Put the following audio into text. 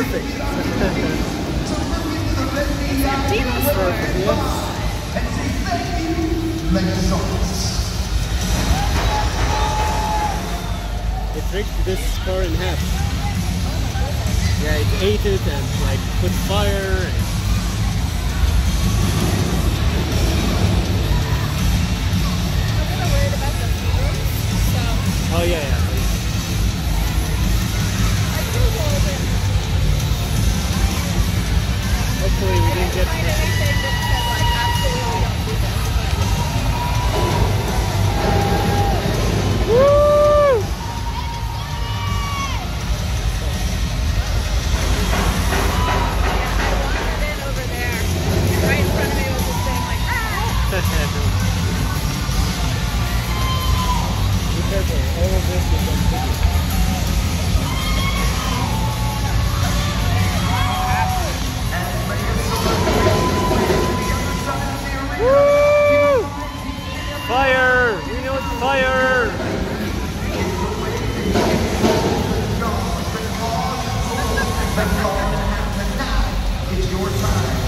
perfect. Dinosaur. It ripped this car in half. Yeah, it ate it and like put fire. Oh yeah, yeah. Hopefully we didn't get anything that said like absolutely don't do this. Woo! Yeah, I wandered in over there. And right in front of me was this thing like, ah! Be careful, all of this is amphibious. Woo! Fire! We know it's fire! It's your time.